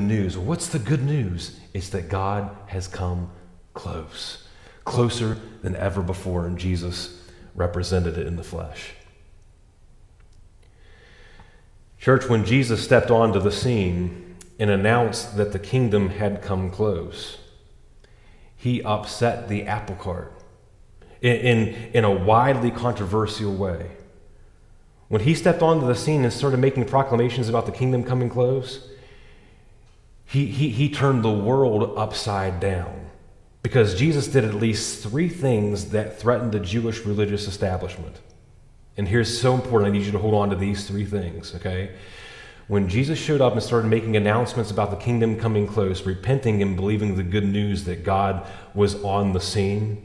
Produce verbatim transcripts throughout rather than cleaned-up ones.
news. What's the good news? It's that God has come close, closer than ever before, and Jesus represented it in the flesh. Church, when Jesus stepped onto the scene and announced that the kingdom had come close, he upset the apple cart in, in, in a widely controversial way. When he stepped onto the scene and started making proclamations about the kingdom coming close, he, he, he turned the world upside down, because Jesus did at least three things that threatened the Jewish religious establishment. And here's so important, I need you to hold on to these three things, okay? When Jesus showed up and started making announcements about the kingdom coming close, repenting and believing the good news that God was on the scene,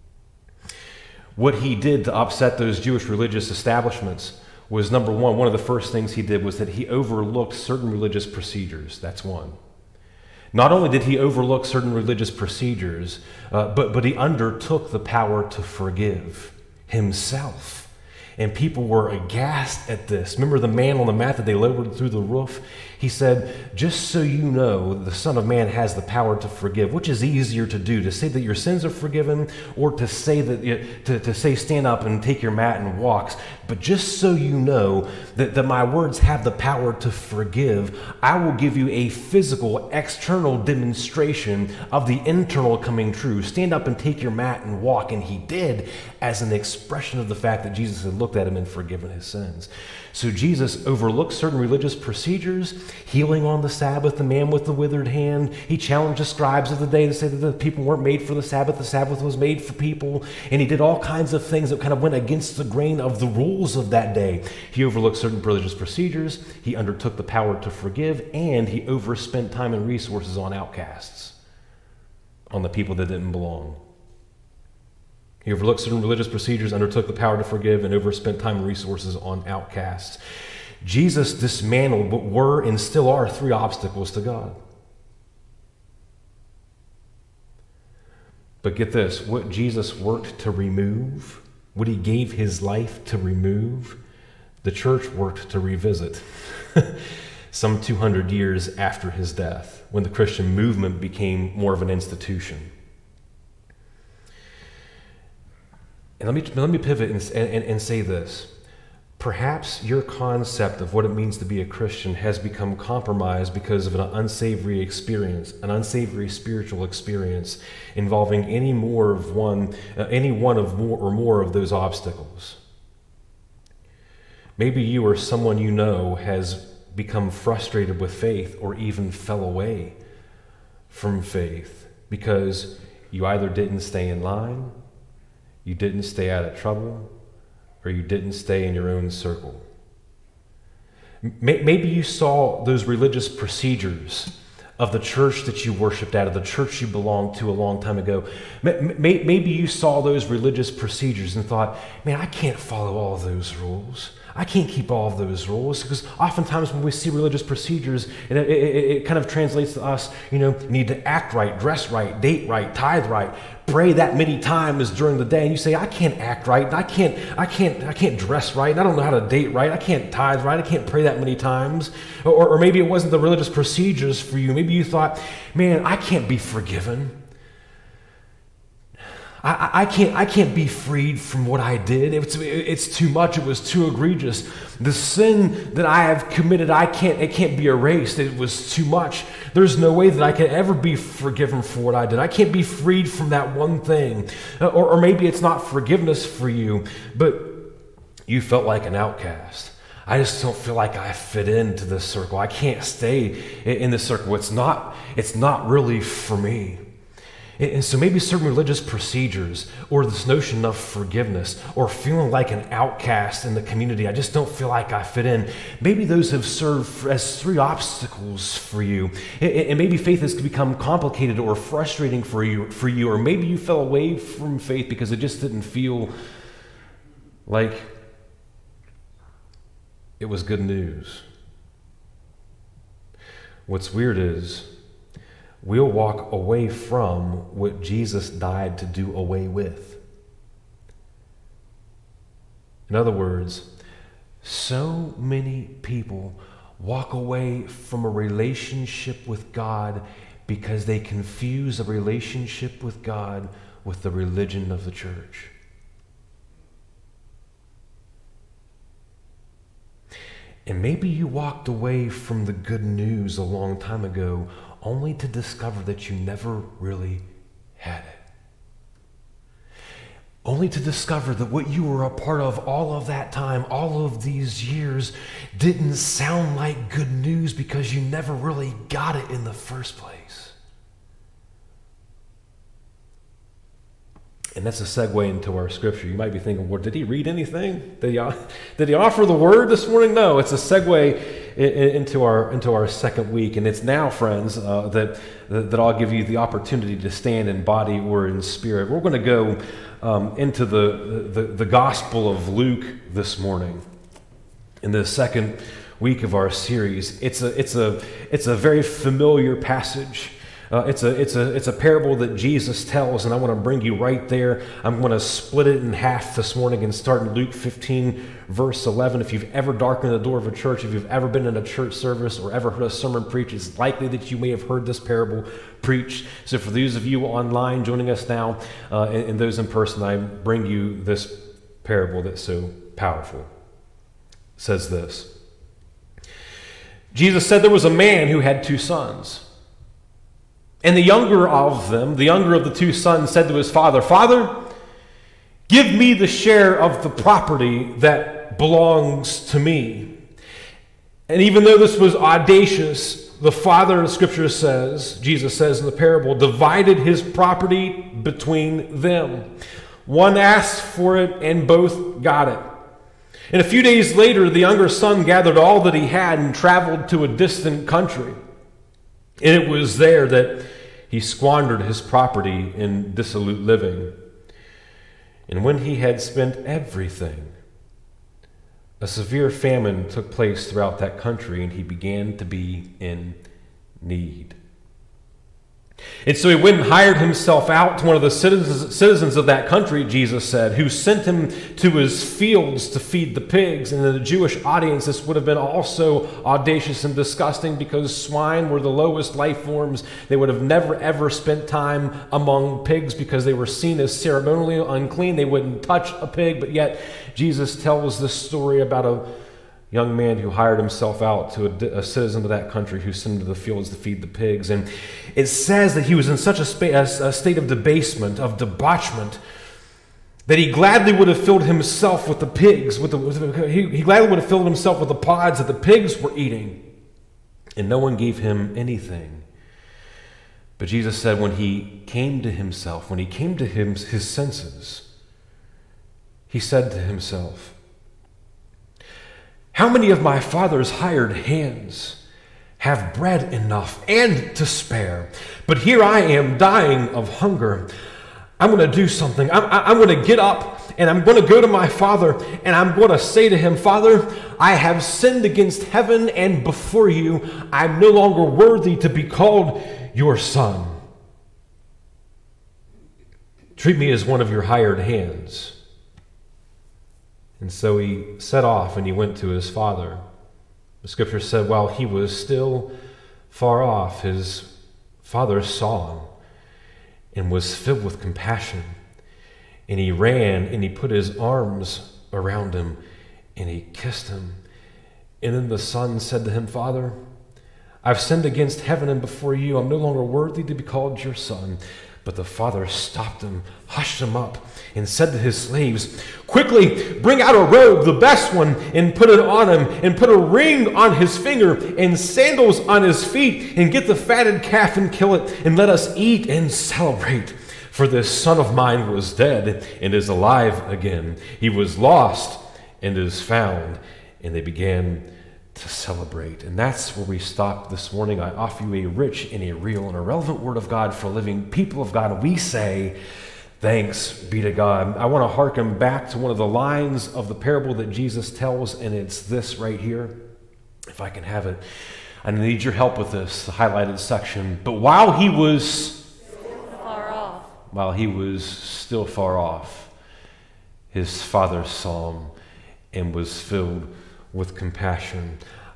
what he did to upset those Jewish religious establishments was, number one, one of the first things he did was that he overlooked certain religious procedures. That's one. Not only did he overlook certain religious procedures, uh, but, but he undertook the power to forgive himself. And people were aghast at this. Remember the man on the mat that they lowered through the roof? He said, just so you know, the Son of Man has the power to forgive. Which is easier to do, to say that your sins are forgiven, or to say that to, to say stand up and take your mat and walk? But just so you know that, that my words have the power to forgive, I will give you a physical, external demonstration of the internal coming true. Stand up and take your mat and walk. And he did, as an expression of the fact that Jesus had looked at him and forgiven his sins. So Jesus overlooked certain religious procedures, healing on the Sabbath, the man with the withered hand. He challenged the scribes of the day to say that the people weren't made for the Sabbath, the Sabbath was made for people. And he did all kinds of things that kind of went against the grain of the rules of that day. He overlooked certain religious procedures, he undertook the power to forgive, and he overspent time and resources on outcasts, on the people that didn't belong. He overlooked certain religious procedures, undertook the power to forgive, and overspent time and resources on outcasts. Jesus dismantled what were and still are three obstacles to God. But get this, what Jesus worked to remove, what he gave his life to remove, the church worked to revisit some two hundred years after his death, when the Christian movement became more of an institution. And let me, let me pivot and, and, and say this. Perhaps your concept of what it means to be a Christian has become compromised because of an unsavory experience, an unsavory spiritual experience involving any more of one, uh, any one of more or more of those obstacles. Maybe you or someone you know has become frustrated with faith, or even fell away from faith because you either didn't stay in line, you didn't stay out of trouble, or you didn't stay in your own circle. Maybe you saw those religious procedures of the church that you worshiped at, of the church you belonged to a long time ago. Maybe you saw those religious procedures and thought, man, I can't follow all of those rules. I can't keep all of those rules, because oftentimes when we see religious procedures, it, it, it kind of translates to us, you know, you need to act right, dress right, date right, tithe right, pray that many times during the day. And you say, I can't act right, I can't, I can't, I can't dress right, and I don't know how to date right, I can't tithe right, I can't pray that many times. Or, or maybe it wasn't the religious procedures for you. Maybe you thought, man, I can't be forgiven. I, I can't I can't be freed from what I did. It's, it's too much. It was too egregious. The sin that I have committed, I can't it can't be erased. It was too much. There's no way that I can ever be forgiven for what I did. I can't be freed from that one thing. Or, or maybe it's not forgiveness for you, but you felt like an outcast. I just don't feel like I fit into this circle. I can't stay in this circle. It's not, it's not really for me. And so maybe certain religious procedures, or this notion of forgiveness, or feeling like an outcast in the community, I just don't feel like I fit in, maybe those have served as three obstacles for you. And maybe faith has become complicated or frustrating for you, for you, or maybe you fell away from faith because it just didn't feel like it was good news. What's weird is, we'll walk away from what Jesus died to do away with. In other words, so many people walk away from a relationship with God because they confuse a relationship with God with the religion of the church. And maybe you walked away from the good news a long time ago only to discover that you never really had it. Only to discover that what you were a part of all of that time, all of these years, didn't sound like good news because you never really got it in the first place. And that's a segue into our scripture. You might be thinking, well, did he read anything? Did he, did he offer the word this morning? No, it's a segue into our into our second week. And it's now, friends, uh, that, that I'll give you the opportunity to stand in body or in spirit. We're going to go um, into the, the, the Gospel of Luke this morning in the second week of our series. It's a, it's a, it's a very familiar passage. Uh, it's a it's a it's a parable that Jesus tells, and I want to bring you right there. I'm going to split it in half this morning and start in Luke fifteen, verse eleven. If you've ever darkened the door of a church, if you've ever been in a church service or ever heard a sermon preached, it's likely that you may have heard this parable preached. So for those of you online joining us now, uh, and, and those in person, I bring you this parable that's so powerful. It says this: Jesus said there was a man who had two sons. And the younger of them, the younger of the two sons, said to his father, "Father, give me the share of the property that belongs to me." And even though this was audacious, the father, Scripture says, Jesus says in the parable, divided his property between them. One asked for it, and both got it. And a few days later, the younger son gathered all that he had and traveled to a distant country. And it was there that he squandered his property in dissolute living. And when he had spent everything, a severe famine took place throughout that country, and he began to be in need. And so he went and hired himself out to one of the citizens, citizens of that country, Jesus said, who sent him to his fields to feed the pigs. And in the Jewish audience, this would have been also audacious and disgusting because swine were the lowest life forms. They would have never, ever spent time among pigs because they were seen as ceremonially unclean. They wouldn't touch a pig, but yet Jesus tells this story about a young man who hired himself out to a, a citizen of that country who sent him to the fields to feed the pigs. And it says that he was in such a, spa- a, a state of debasement, of debauchement, that he gladly would have filled himself with the pigs. With the, with the, he, he gladly would have filled himself with the pods that the pigs were eating. And no one gave him anything. But Jesus said when he came to himself, when he came to him, his senses, he said to himself, "How many of my father's hired hands have bread enough and to spare? But here I am dying of hunger. I'm going to do something. I'm, I'm going to get up and I'm going to go to my father and I'm going to say to him, 'Father, I have sinned against heaven and before you. I'm no longer worthy to be called your son. Treat me as one of your hired hands.' And so he set off and he went to his father. The Scripture said while he was still far off, his father saw him and was filled with compassion. And he ran and he put his arms around him and he kissed him. And then the son said to him, 'Father, I've sinned against heaven and before you. I'm no longer worthy to be called your son.' But the father stopped him, hushed him up, and said to his slaves, 'Quickly, bring out a robe, the best one, and put it on him, and put a ring on his finger, and sandals on his feet, and get the fatted calf and kill it, and let us eat and celebrate. For this son of mine was dead and is alive again. He was lost and is found.' And they began to celebrate." And that's where we stop this morning. I offer you a rich and a real and a relevant word of God for living people of God. And we say, thanks be to God. I want to hearken back to one of the lines of the parable that Jesus tells, and it's this right here. If I can have it. I need your help with this, the highlighted section. "But while he was still far off, while he was still far off, his father saw him and was filled with compassion."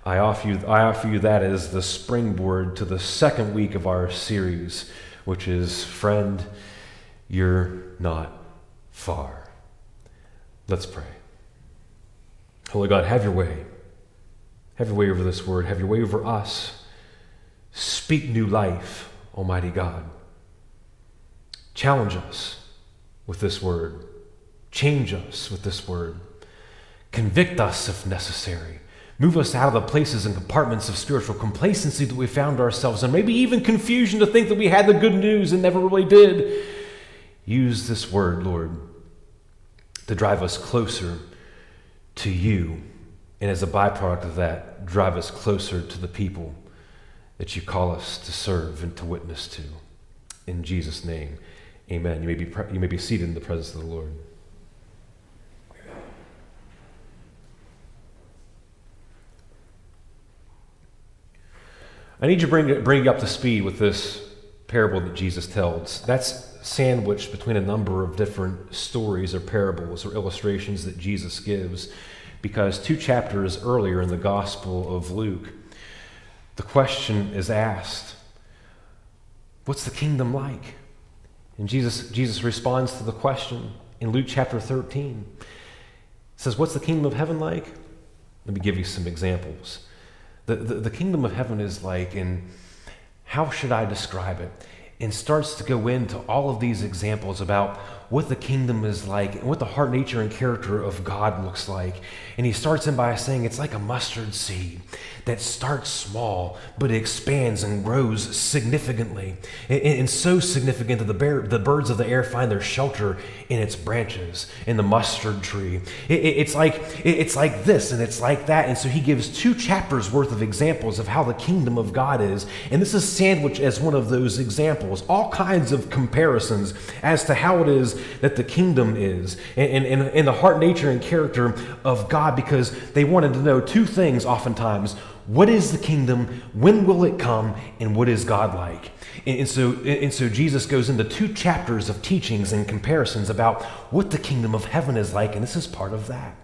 I offer you, I offer you that as the springboard to the second week of our series, which is, Friend, You're Not Far. Let's pray. Holy God, have your way. Have your way over this word. Have your way over us. Speak new life, Almighty God. Challenge us with this word. Change us with this word. Convict us if necessary. Move us out of the places and compartments of spiritual complacency that we found ourselves in. Maybe even confusion to think that we had the good news and never really did. Use this word, Lord, to drive us closer to you. And as a byproduct of that, drive us closer to the people that you call us to serve and to witness to. In Jesus' name, amen. You may be, pre- you may be seated in the presence of the Lord. I need you to bring, bring you up to speed with this parable that Jesus tells. That's sandwiched between a number of different stories or parables or illustrations that Jesus gives, because two chapters earlier in the Gospel of Luke, the question is asked, what's the kingdom like? And Jesus, Jesus responds to the question in Luke chapter thirteen. He says, what's the kingdom of heaven like? Let me give you some examples. The, the, the kingdom of heaven is like, and how should I describe it? And starts to go into all of these examples about what the kingdom is like and what the heart, nature, and character of God looks like. And he starts in by saying it's like a mustard seed that starts small but expands and grows significantly. And, and so significant that the, bear, the birds of the air find their shelter in its branches, in the mustard tree. It, it, it's, like, it, it's like this and it's like that. And so he gives two chapters worth of examples of how the kingdom of God is. And this is sandwiched as one of those examples. All kinds of comparisons as to how it is that the kingdom is and, and, and the heart, nature, and character of God, because they wanted to know two things oftentimes. What is the kingdom? When will it come? And what is God like? And, and, so, and so Jesus goes into two chapters of teachings and comparisons about what the kingdom of heaven is like, and this is part of that.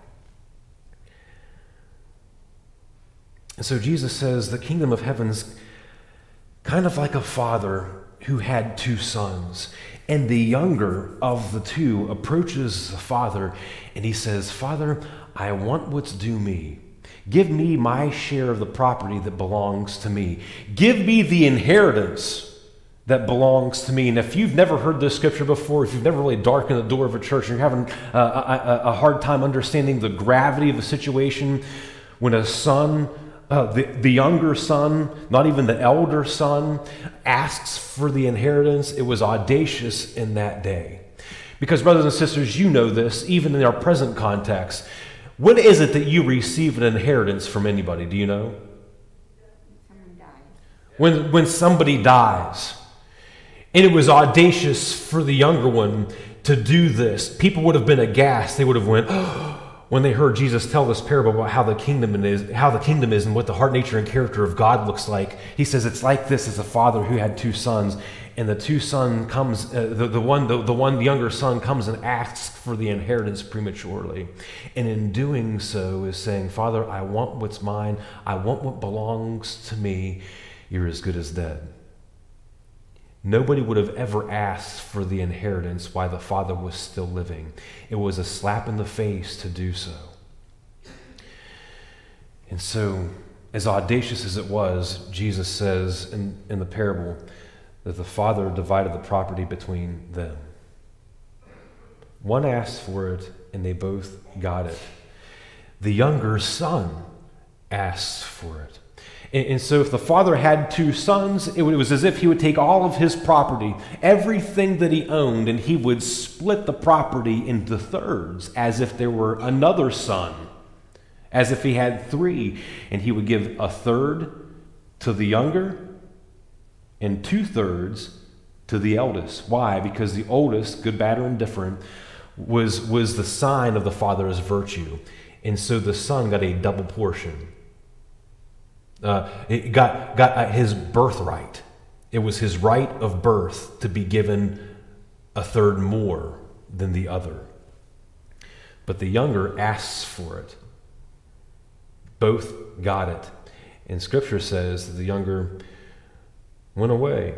And so Jesus says the kingdom of heaven's kind of like a father who had two sons. And the younger of the two approaches the father and he says, Father, I want what's due me. Give me my share of the property that belongs to me. Give me the inheritance that belongs to me. And if you've never heard this scripture before, if you've never really darkened the door of a church and you're having a, a, a hard time understanding the gravity of the situation, when a son Uh, the, the younger son, not even the elder son, asks for the inheritance, it was audacious in that day. Because, brothers and sisters, you know this, even in our present context. When is it that you receive an inheritance from anybody? Do you know? Someone dies. When, when somebody dies. And it was audacious for the younger one to do this. People would have been aghast. They would have went, oh, when they heard Jesus tell this parable about how the kingdom is, how the kingdom is and what the heart, nature, and character of God looks like. He says it's like this: as a father who had two sons, and the two son comes, uh, the, the one, the, the one the younger son comes and asks for the inheritance prematurely, and in doing so is saying, Father, I want what's mine. I want what belongs to me. You're as good as dead. Nobody would have ever asked for the inheritance while the father was still living. It was a slap in the face to do so. And so, as audacious as it was, Jesus says in, in the parable that the father divided the property between them. One asked for it, and they both got it. The younger son asked for it. And so if the father had two sons, it was as if he would take all of his property, everything that he owned, and he would split the property into thirds as if there were another son, as if he had three. And he would give a third to the younger and two thirds to the eldest. Why? Because the oldest, good, bad, or indifferent, was, was the sign of the father's virtue. And so the son got a double portion. Uh, it got, got his birthright. It was his right of birth to be given a third more than the other. But the younger asks for it. Both got it. And Scripture says that the younger went away.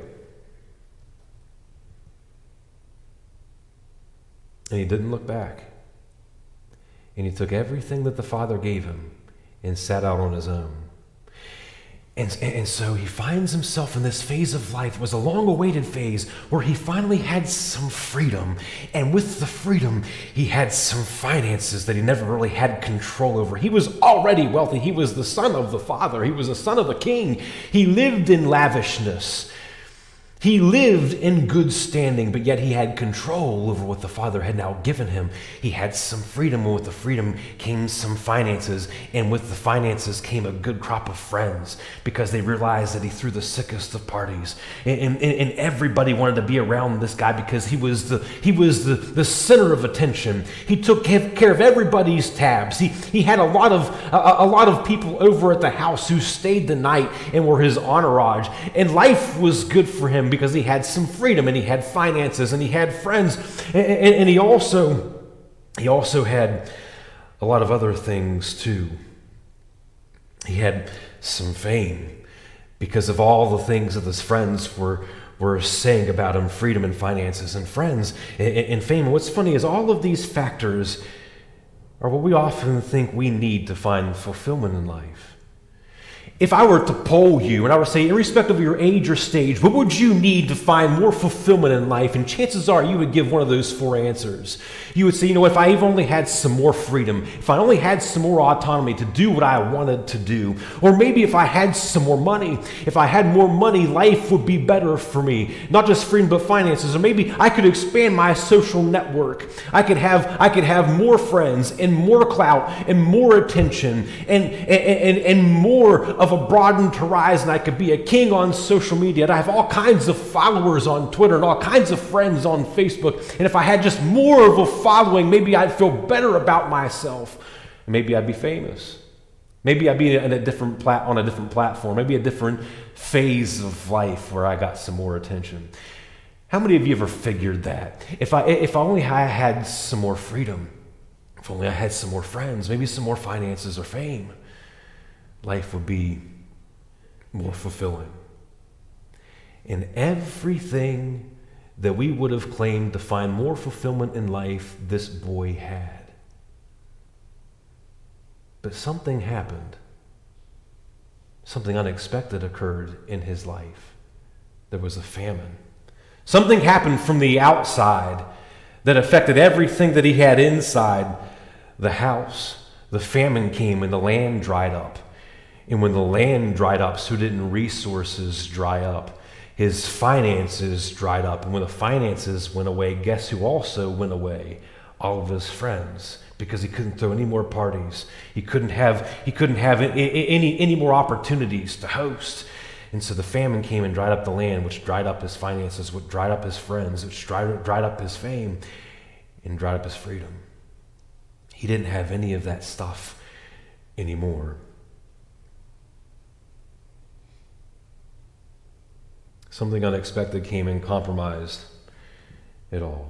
And he didn't look back. And he took everything that the Father gave him and sat out on his own. And, and so he finds himself in this phase of life. It was a long-awaited phase where he finally had some freedom. And with the freedom, he had some finances that he never really had control over. He was already wealthy. He was the son of the Father. He was the son of the King. He lived in lavishness. He lived in good standing, but yet he had control over what the Father had now given him. He had some freedom, and with the freedom came some finances, and with the finances came a good crop of friends, because they realized that he threw the sickest of parties, and, and, and everybody wanted to be around this guy because he was the he was the, the center of attention. He took care of everybody's tabs. He he had a lot of a, a lot of people over at the house who stayed the night and were his entourage, and life was good for him, because he had some freedom, and he had finances, and he had friends, and, and, and he also he also had a lot of other things too. He had some fame because of all the things that his friends were were saying about him: freedom and finances and friends and, and fame. And what's funny is all of these factors are what we often think we need to find fulfillment in life. If I were to poll you and I were to say, irrespective of your age or stage, what would you need to find more fulfillment in life? And chances are you would give one of those four answers. You would say, you know, if I even only had some more freedom, if I only had some more autonomy to do what I wanted to do, or maybe if I had some more money, if I had more money, life would be better for me. Not just freedom, but finances. Or maybe I could expand my social network. I could have I could have more friends and more clout and more attention and, and, and, and more of a broadened horizon. I could be a king on social media, and I have all kinds of followers on Twitter and all kinds of friends on Facebook. And if I had just more of a following, maybe I'd feel better about myself. Maybe I'd be famous. Maybe I'd be in a different plat- on a different platform. Maybe a different phase of life where I got some more attention. How many of you ever figured that? If I if only I had some more freedom, if only I had some more friends, maybe some more finances or fame, life would be more fulfilling. And everything that we would have claimed to find more fulfillment in life, this boy had. But something happened. Something unexpected occurred in his life. There was a famine. Something happened from the outside that affected everything that he had inside the house. The famine came and the land dried up. And when the land dried up, so didn't resources dry up. His finances dried up. And when the finances went away, guess who also went away? All of his friends, because he couldn't throw any more parties. He couldn't have, he couldn't have any, any more opportunities to host. And so the famine came and dried up the land, which dried up his finances, which dried up his friends, which dried, dried up his fame, and dried up his freedom. He didn't have any of that stuff anymore. Something unexpected came and compromised it all.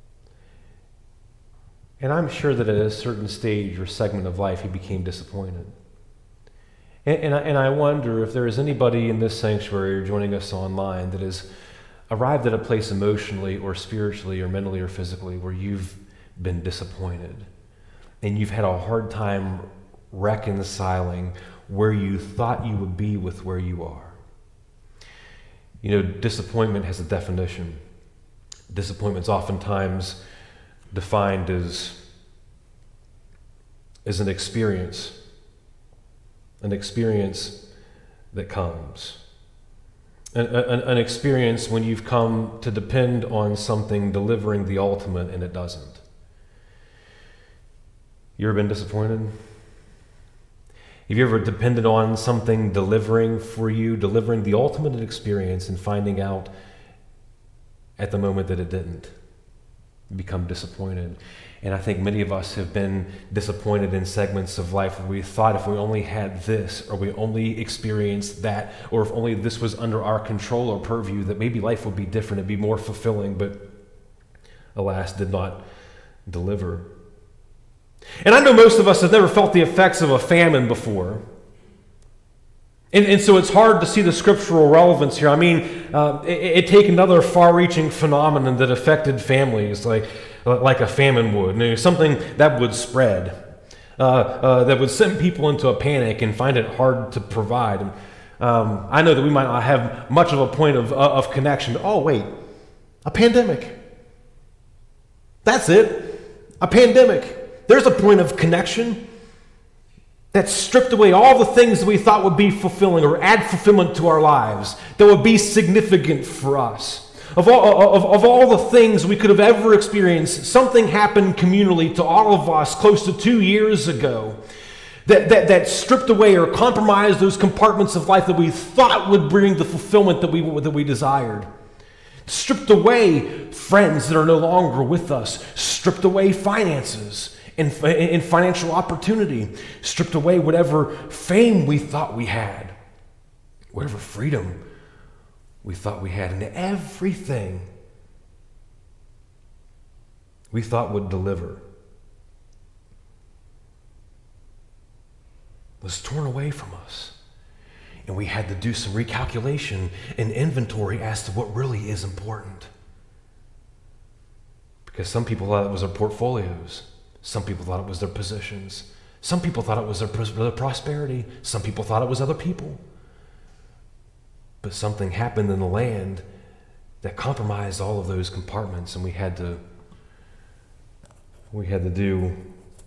And I'm sure that at a certain stage or segment of life, he became disappointed. And, and, I, and I wonder if there is anybody in this sanctuary or joining us online that has arrived at a place emotionally or spiritually or mentally or physically where you've been disappointed. And you've had a hard time reconciling where you thought you would be with where you are. You know, disappointment has a definition. Disappointment's oftentimes defined as, as an experience, an experience that comes. An, an, an experience when you've come to depend on something delivering the ultimate and it doesn't. You ever been disappointed? Have you ever depended on something delivering for you, delivering the ultimate experience, and finding out at the moment that it didn't? You become disappointed. And I think many of us have been disappointed in segments of life where we thought if we only had this, or we only experienced that, or if only this was under our control or purview, that maybe life would be different, it'd be more fulfilling, but alas, did not deliver. And I know most of us have never felt the effects of a famine before. And, and so it's hard to see the scriptural relevance here. I mean, uh, it, it take another far-reaching phenomenon that affected families like, like a famine would, you know, something that would spread. Uh, uh, that would send people into a panic and find it hard to provide. Um, I know that we might not have much of a point of, uh, of connection, but oh wait, a pandemic. That's it, a pandemic. There's a point of connection that stripped away all the things that we thought would be fulfilling or add fulfillment to our lives, that would be significant for us. Of all, of, of all the things we could have ever experienced, something happened communally to all of us close to two years ago that, that, that stripped away or compromised those compartments of life that we thought would bring the fulfillment that we, that we desired. Stripped away friends that are no longer with us. Stripped away finances and, and financial opportunity. Stripped away whatever fame we thought we had. Whatever freedom we thought we had, and everything we thought would deliver was torn away from us. And we had to do some recalculation and inventory as to what really is important. Because some people thought it was their portfolios. Some people thought it was their positions. Some people thought it was their, their prosperity. Some people thought it was other people. But something happened in the land that compromised all of those compartments, and we had to we had to do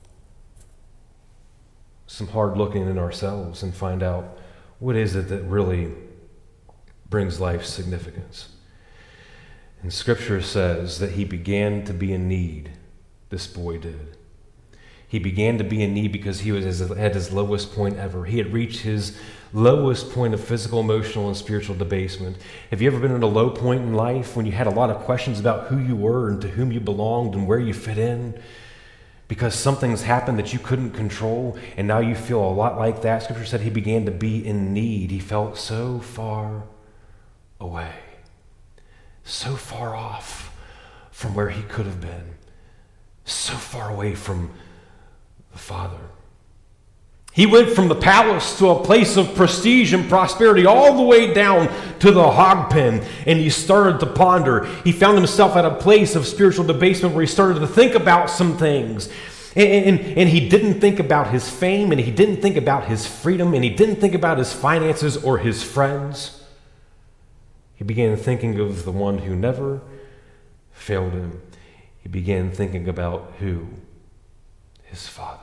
some hard looking in ourselves and find out what is it that really brings life significance. And Scripture says that he began to be in need. This boy did. He began to be in need because he was at his lowest point ever. He had reached his lowest point of physical, emotional, and spiritual debasement. Have you ever been at a low point in life when you had a lot of questions about who you were and to whom you belonged and where you fit in? Because something's happened that you couldn't control, and now you feel a lot like that. Scripture said he began to be in need. He felt so far away, so far off from where he could have been, so far away from the Father. He went from the palace to a place of prestige and prosperity all the way down to the hog pen, and he started to ponder. He found himself at a place of spiritual debasement where he started to think about some things. And, and, and he didn't think about his fame, and he didn't think about his freedom, and he didn't think about his finances or his friends. He began thinking of the one who never failed him. He began thinking about who? His Father.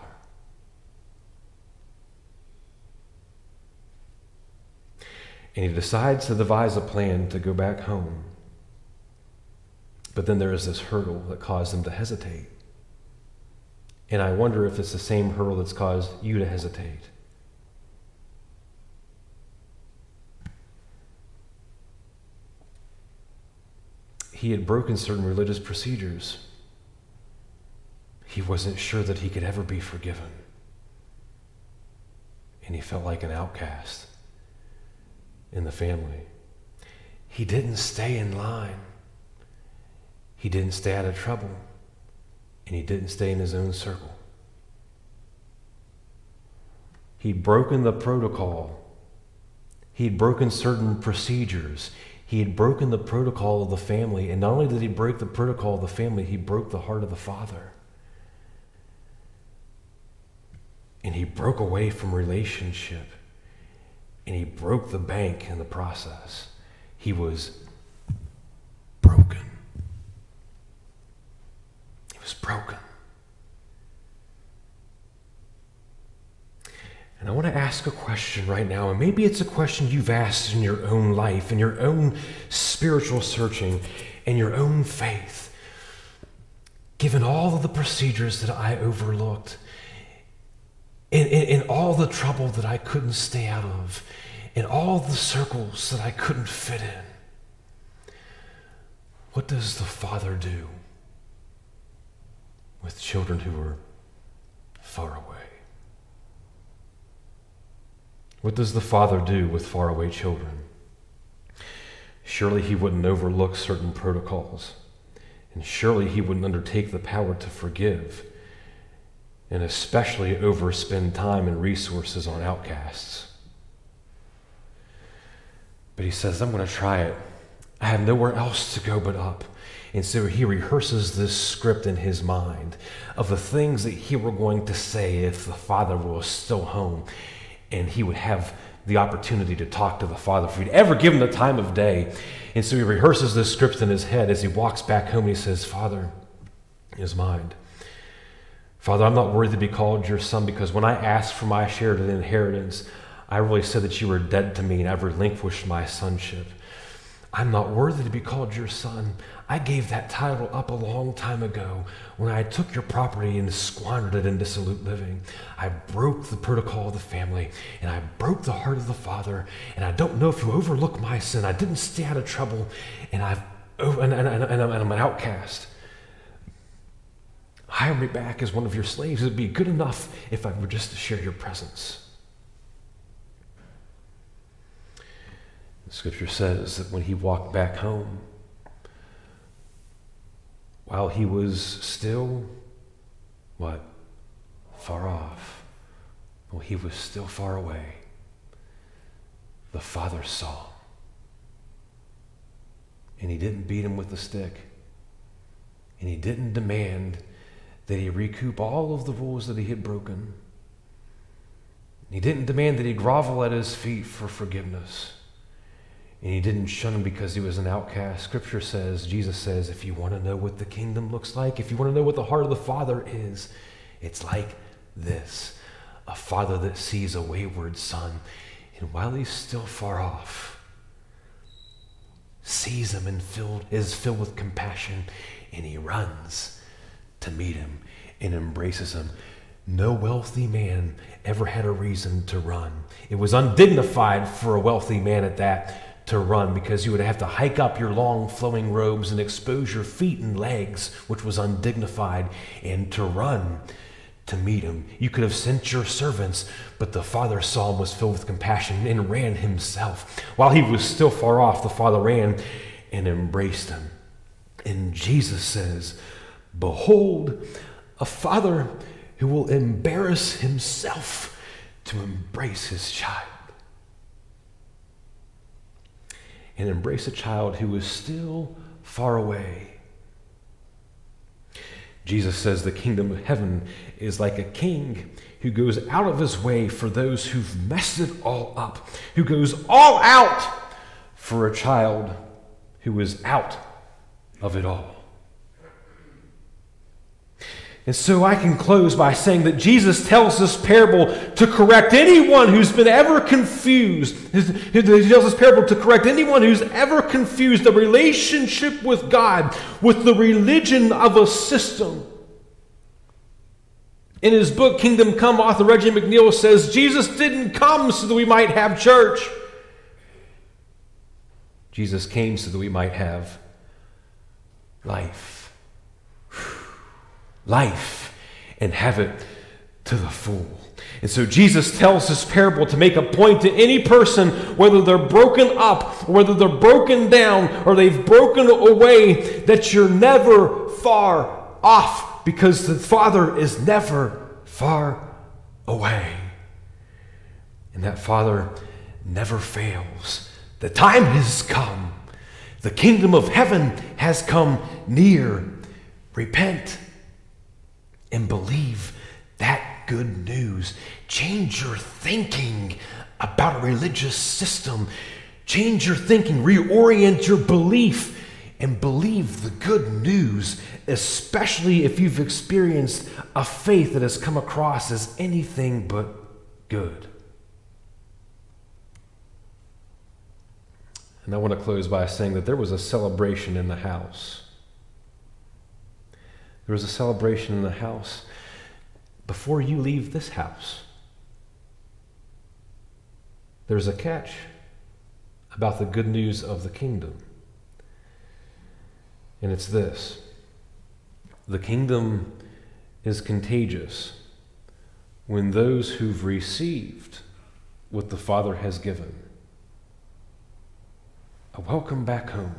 And he decides to devise a plan to go back home. But then there is this hurdle that caused him to hesitate. And I wonder if it's the same hurdle that's caused you to hesitate. He had broken certain religious procedures. He wasn't sure that he could ever be forgiven. And he felt like an outcast in the family. He didn't stay in line. He didn't stay out of trouble. And he didn't stay in his own circle. He'd broken the protocol. He'd broken certain procedures. He had broken the protocol of the family. And not only did he break the protocol of the family, he broke the heart of the Father. And he broke away from relationship. And he broke the bank in the process. He was broken. He was broken. And I want to ask a question right now, and maybe it's a question you've asked in your own life, in your own spiritual searching, and your own faith. Given all of the procedures that I overlooked, and, and, and all the trouble that I couldn't stay out of, and all the circles that I couldn't fit in, what does the Father do with children who are far away? What does the Father do with faraway children? Surely he wouldn't overlook certain protocols, and surely he wouldn't undertake the power to forgive, and especially overspend time and resources on outcasts. But he says, I'm going to try it. I have nowhere else to go but up. And so he rehearses this script in his mind of the things that he were going to say if the Father was still home and he would have the opportunity to talk to the Father, if he'd ever given the time of day. And so he rehearses this script in his head as he walks back home, and he says, Father, in his mind, Father, I'm not worthy to be called your son, because when I asked for my share of the inheritance, I really said that you were dead to me and I've relinquished my sonship. I'm not worthy to be called your son. I gave that title up a long time ago when I took your property and squandered it in dissolute living. I broke the protocol of the family, and I broke the heart of the Father, and I don't know if you overlook my sin. I didn't stay out of trouble, and, I've, and, and, and, and I'm an outcast. Hire me back as one of your slaves. It would be good enough if I were just to share your presence. The scripture says that when he walked back home, while he was still, what? Far off. Well, he was still far away. The Father saw. And he didn't beat him with a stick. And he didn't demand that he recoup all of the rules that he had broken. He didn't demand that he grovel at his feet for forgiveness. And he didn't shun him because he was an outcast. Scripture says, Jesus says, if you want to know what the kingdom looks like, if you want to know what the heart of the Father is, it's like this. A father that sees a wayward son, and while he's still far off, sees him and filled, is filled with compassion, and he runs to meet him and embraces him. No wealthy man ever had a reason to run. It was undignified for a wealthy man at that to run, because you would have to hike up your long flowing robes and expose your feet and legs, which was undignified, and to run to meet him. You could have sent your servants, but the Father saw him, was filled with compassion, and ran himself. While he was still far off, the Father ran and embraced him. And Jesus says, behold, a father who will embarrass himself to embrace his child. And embrace a child who is still far away. Jesus says the kingdom of heaven is like a king who goes out of his way for those who've messed it all up, who goes all out for a child who is out of it all. And so I can close by saying that Jesus tells this parable to correct anyone who's been ever confused. He tells this parable to correct anyone who's ever confused the relationship with God with the religion of a system. In his book, Kingdom Come, author Reggie McNeil says, Jesus didn't come so that we might have church. Jesus came so that we might have life. Life, and have it to the full. And so Jesus tells this parable to make a point to any person, whether they're broken up, or whether they're broken down, or they've broken away, that you're never far off, because the Father is never far away. And that Father never fails. The time has come. The kingdom of heaven has come near. Repent and believe that good news. Change your thinking about a religious system. Change your thinking, reorient your belief, and believe the good news, especially if you've experienced a faith that has come across as anything but good. And I want to close by saying that there was a celebration in the house. There was a celebration in the house before you leave this house. There's a catch about the good news of the kingdom. And it's this: the kingdom is contagious when those who've received what the Father has given, a welcome back home,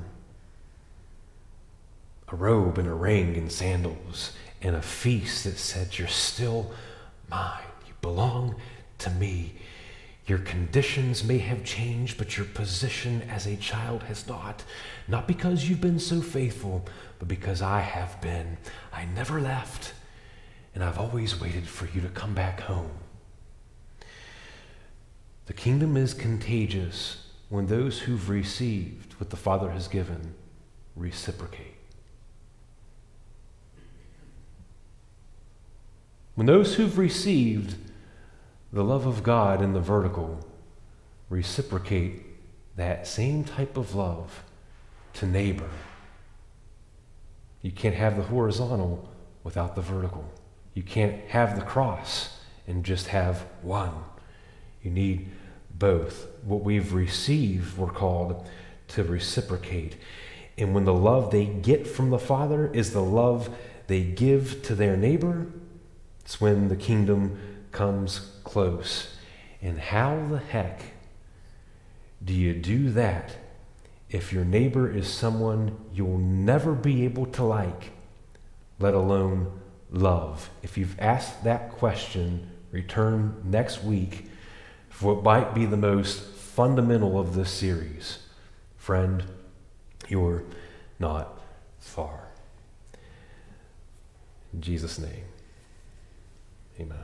a robe and a ring and sandals, and a feast that said, you're still mine. You belong to me. Your conditions may have changed, but your position as a child has not. Not because you've been so faithful, but because I have been. I never left, and I've always waited for you to come back home. The kingdom is contagious when those who've received what the Father has given reciprocate. When those who've received the love of God in the vertical reciprocate that same type of love to neighbor. You can't have the horizontal without the vertical. You can't have the cross and just have one. You need both. What we've received, we're called to reciprocate. And when the love they get from the Father is the love they give to their neighbor, it's when the kingdom comes close. And how the heck do you do that if your neighbor is someone you'll never be able to like, let alone love? If you've asked that question, return next week for what might be the most fundamental of this series. Friend, you're not far. In Jesus' name, amen.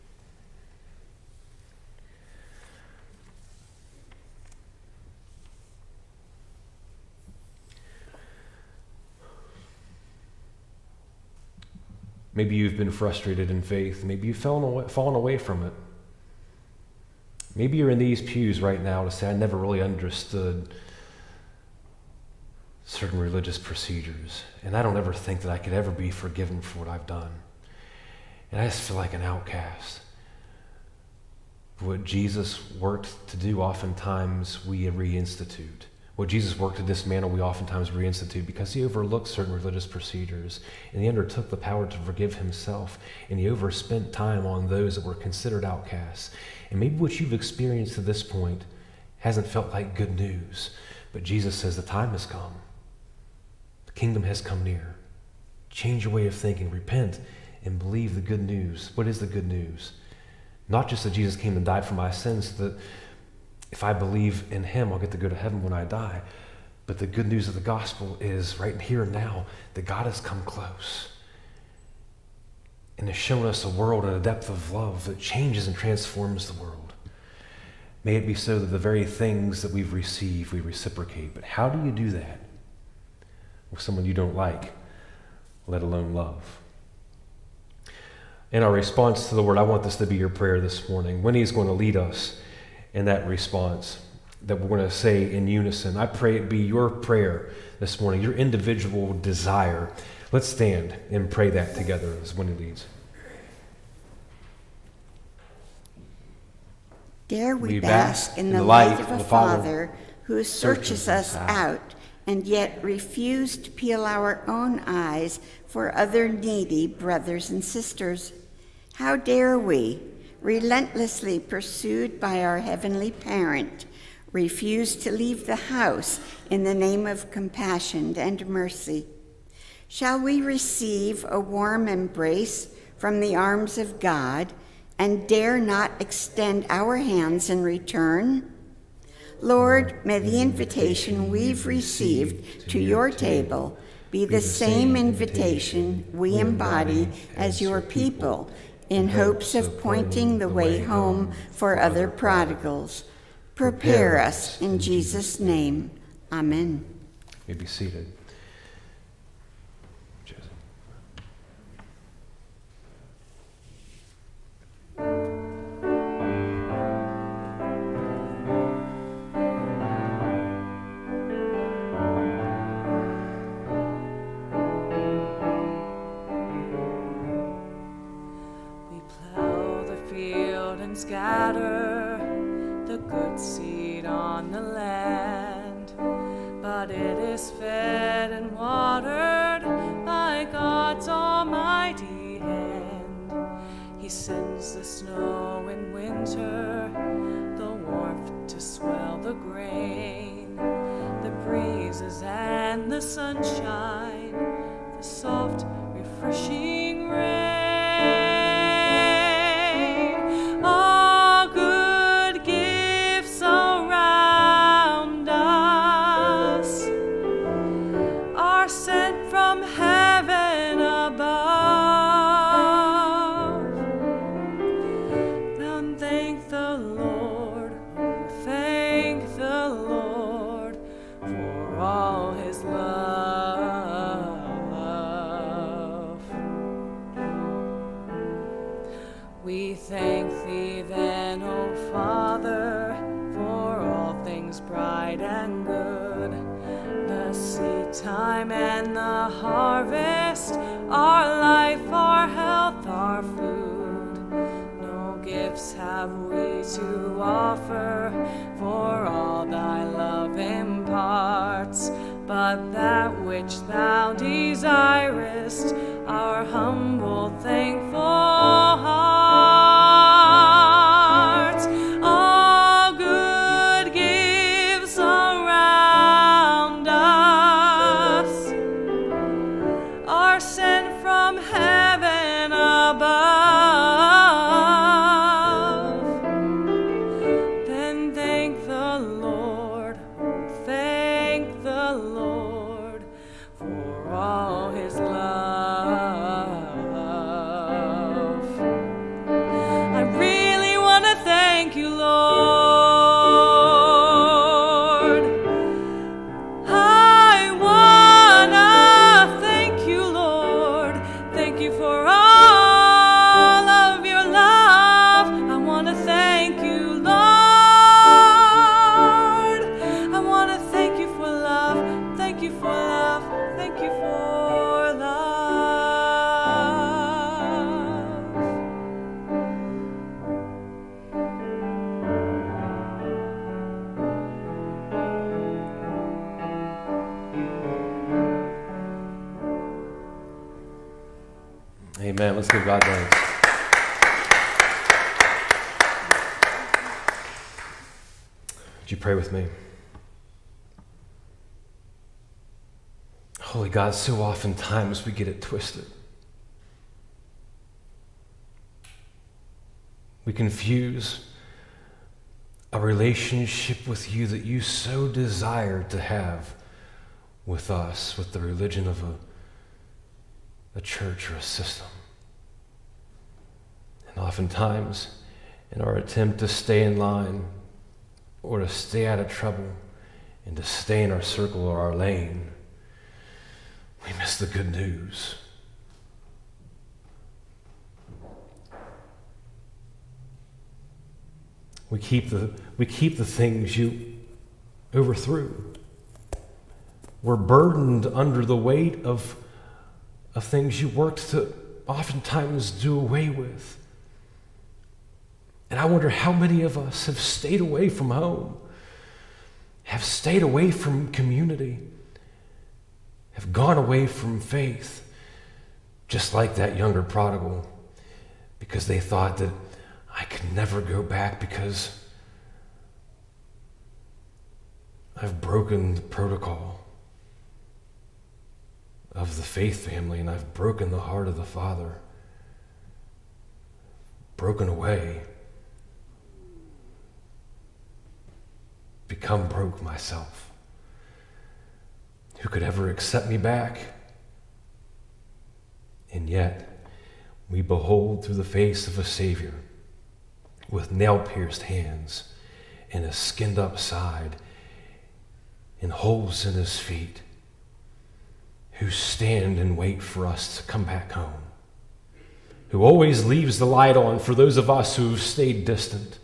Maybe you've been frustrated in faith. Maybe you've fallen away, fallen away from it. Maybe you're in these pews right now to say, I never really understood certain religious procedures, and I don't ever think that I could ever be forgiven for what I've done. And I just feel like an outcast. But what Jesus worked to do, oftentimes we reinstitute. What Jesus worked to dismantle, we oftentimes reinstitute because he overlooked certain religious procedures, and he undertook the power to forgive himself, and he overspent time on those that were considered outcasts. And maybe what you've experienced to this point hasn't felt like good news, but Jesus says the time has come. The kingdom has come near. Change your way of thinking, repent, and believe the good news. What is the good news? Not just that Jesus came and died for my sins, so that if I believe in him, I'll get to go to heaven when I die. But the good news of the gospel is right here and now that God has come close and has shown us a world and a depth of love that changes and transforms the world. May it be so that the very things that we've received, we reciprocate. But how do you do that with someone you don't like, let alone love? In our response to the word, I want this to be your prayer this morning. Winnie's going to lead us in that response that we're going to say in unison. I pray it be your prayer this morning, your individual desire. Let's stand and pray that together as Winnie leads. Dare we, we bask in the, in the light of a Father, Father who searches us out, out and yet refuse to peel our own eyes for other needy brothers and sisters. How dare we, relentlessly pursued by our heavenly parent, refuse to leave the house in the name of compassion and mercy? Shall we receive a warm embrace from the arms of God and dare not extend our hands in return? Lord, may the invitation we've received to your table be the same invitation we embody as your people, in hopes of pointing the way home for other prodigals. Prepare us in Jesus' name. Amen. You may be seated. Scatter the good seed on the land, but it is fed and watered by God's almighty hand. He sends the snow in winter, the warmth to swell the grain, the breezes and the sunshine, the soft, refreshing rain. All good gifts sent from heaven above. Then thank the Lord, oh, thank the Lord for all his love. We thank thee then, O Father, for all things bright and good, the seed time and the harvest, our life, our health, our food. No gifts have we to offer, for all thy love imparts, but that which thou desirest, our humble, thankful hearts. All good gifts around us are sent from heaven above. Then thank the Lord, oh, thank the Lord for all his love. I really want to thank you, Lord. I want to thank you, Lord. Thank you for all of your love. I want to thank you, Lord. I want to thank you for love. Thank you for love. Thank you for love. Amen. Let's give God thanks. Would you pray with me? Holy God, so oftentimes we get it twisted. We confuse a relationship with you that you so desired to have with us, with the religion of a, a church or a system. And oftentimes, in our attempt to stay in line or to stay out of trouble and to stay in our circle or our lane, we miss the good news. We keep the, we keep the things you overthrew. We're burdened under the weight of, of things you worked to oftentimes do away with. And I wonder how many of us have stayed away from home, have stayed away from community, have gone away from faith, just like that younger prodigal, because they thought that I could never go back because I've broken the protocol of the faith family, and I've broken the heart of the Father, broken away, become broke myself. Who could ever accept me back? And yet, we behold through the face of a Savior with nail-pierced hands and a skinned-up side and holes in his feet, who stand and wait for us to come back home, who always leaves the light on for those of us who've stayed distant,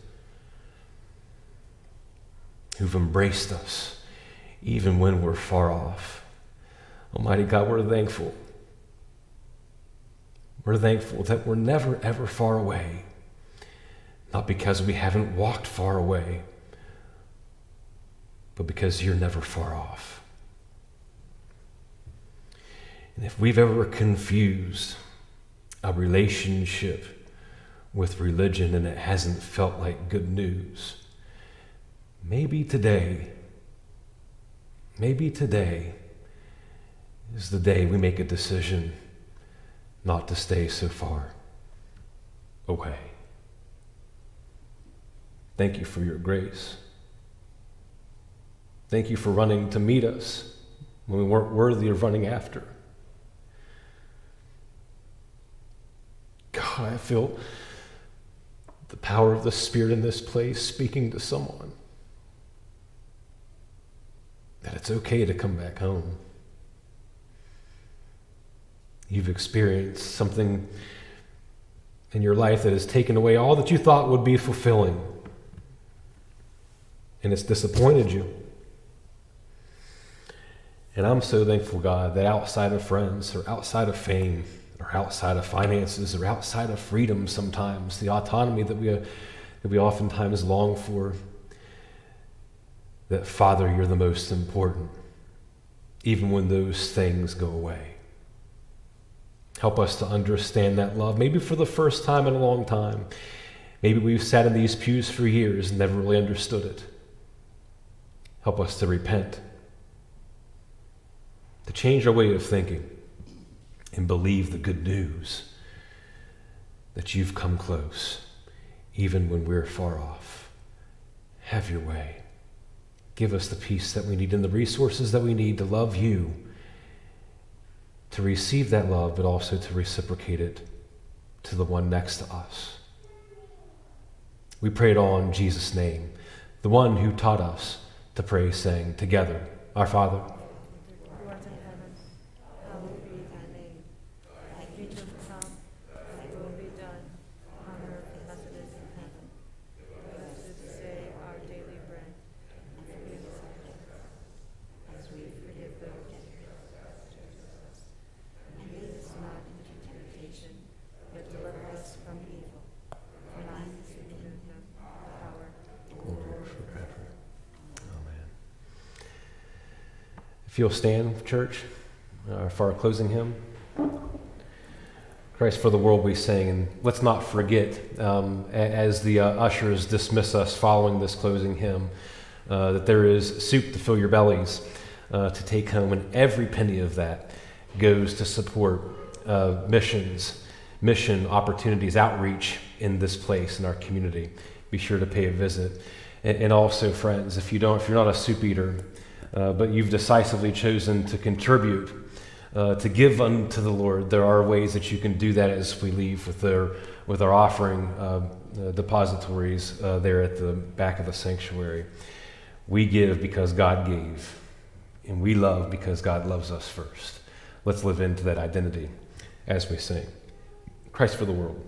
who've embraced us even when we're far off. Almighty God, we're thankful. We're thankful that we're never, ever far away. Not because we haven't walked far away, but because you're never far off. And if we've ever confused a relationship with religion and it hasn't felt like good news, maybe today, maybe today is the day we make a decision not to stay so far away. Thank you for your grace. Thank you for running to meet us when we weren't worthy of running after. God, I feel the power of the Spirit in this place speaking to someone that it's okay to come back home. You've experienced something in your life that has taken away all that you thought would be fulfilling, and it's disappointed you. And I'm so thankful, God, that outside of friends or outside of fame or outside of finances or outside of freedom sometimes, the autonomy that we, that we oftentimes long for, that, Father, you're the most important, even when those things go away. Help us to understand that love, maybe for the first time in a long time. Maybe we've sat in these pews for years and never really understood it. Help us to repent, to change our way of thinking, and believe the good news that you've come close, even when we're far off. Have your way. Give us the peace that we need and the resources that we need to love you, to receive that love, but also to reciprocate it to the one next to us. We pray it all in Jesus' name, the one who taught us to pray, saying together, Our Father, who art in heaven, hallowed be thy name. Thy kingdom come, thy will be done, on earth as it is in heaven. Give us this day our daily bread, and forgive us our debts, as we forgive those who trespass us. And lead us not into temptation, but deliver us from evil. For thine is the kingdom, the power, and the glory forever. Amen. If you'll stand, church, uh, for our closing hymn. Christ for the World we sing. And let's not forget, um, as the uh, ushers dismiss us following this closing hymn, uh, that there is soup to fill your bellies uh, to take home, and every penny of that goes to support uh, missions, mission opportunities, outreach in this place, in our community. Be sure to pay a visit. And, and also, friends, if you don't, if you're not a soup eater, uh, but you've decisively chosen to contribute, uh, to give unto the Lord, there are ways that you can do that as we leave with their with our offering uh, uh, depositories uh, there at the back of the sanctuary. We give because God gave, and we love because God loves us first. Let's live into that identity as we sing. Christ for the World.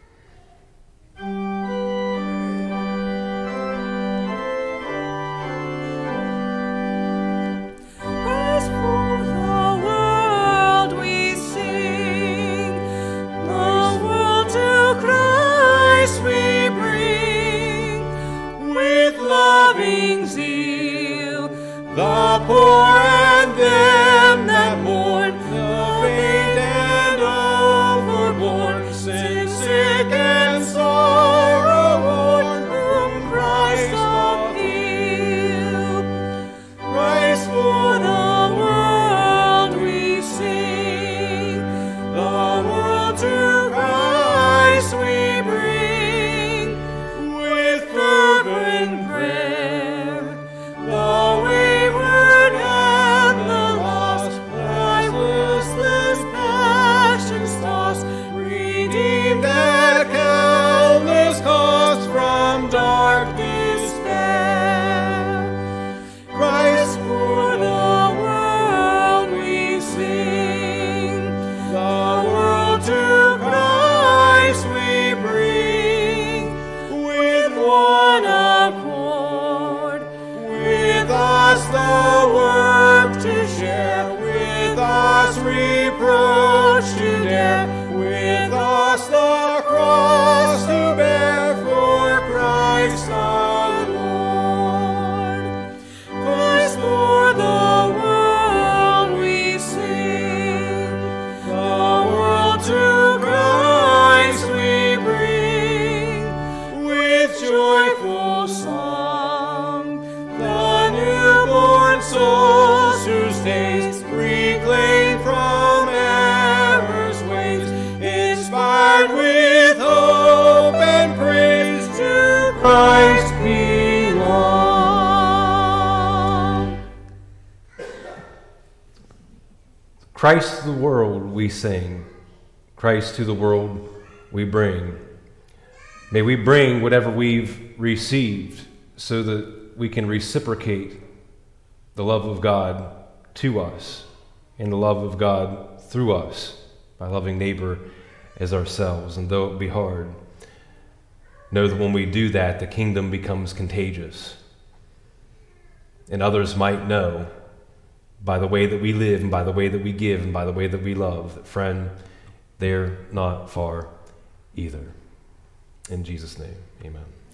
Christ for the world we sing, the world to Christ we bring, with loving zeal, the poor and them that mourn, the faint and overborne, sin sick and sorrow worn, whom Christ doth heal. Christ for the world we sing, the world to Christ we bring, with fervent prayer, the wayward and the lost, by listless passions tossed, redeemed at countless cost from dark despair. Christ for the world we sing, the world to Christ we bring, with one accord, with us the work to share, with us reproach to dare, with us the cross to bear for Christ our Lord. Christ for the world we sing, the world to Christ we bring, with joyful song, the newborn souls whose days reclaimed from Christ to the world we sing, Christ to the world we bring. May we bring whatever we've received so that we can reciprocate the love of God to us and the love of God through us by loving neighbor as ourselves. And though it be hard, know that when we do that, the kingdom becomes contagious. And others might know by the way that we live and by the way that we give and by the way that we love that, friend, they're not far either. In Jesus' name, amen.